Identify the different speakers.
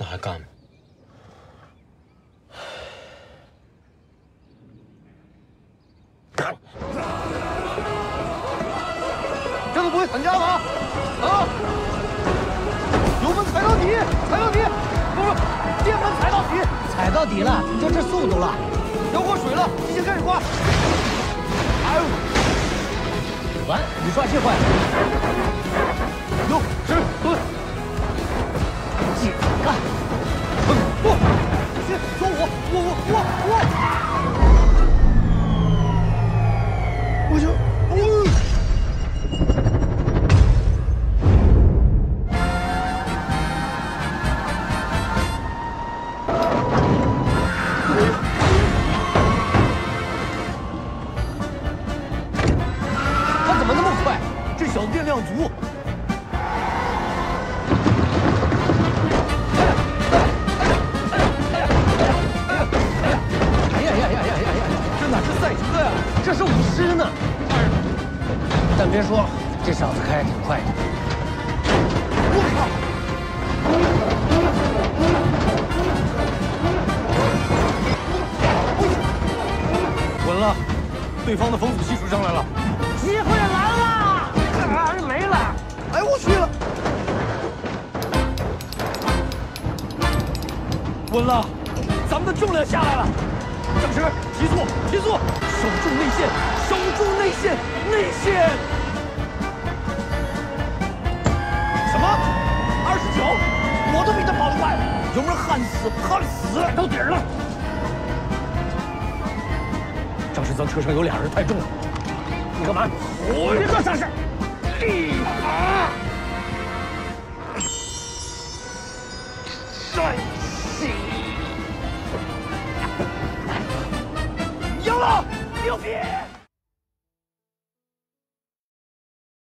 Speaker 1: 还干吗？
Speaker 2: 这都不会砍价吗？啊！油门踩到底，踩到底！不是，电门踩到底，
Speaker 3: 踩到底了，就这速度了。
Speaker 2: 要过水了，提前开始刮。哎呦！
Speaker 3: 完，雨刷器坏了。
Speaker 2: 6、10、蹲。
Speaker 3: 几个？
Speaker 2: 不，先走我。我就。小子电量足，
Speaker 3: 哎呀！
Speaker 2: 这哪是赛车呀，
Speaker 3: 这是舞狮呢。但别说，这小子开还挺快的。
Speaker 2: 我靠！稳了，对方的风阻系数上来了，
Speaker 3: 机会来了！没了！
Speaker 2: 哎，我去了！稳了，咱们的重量下来了。张弛，提速，守住内线，内线！什么？29？我都比他跑得快，油门焊死，到底儿了。张弛，咱车上有俩人太重了，你干嘛？别做傻事！帅气！赢了，牛逼！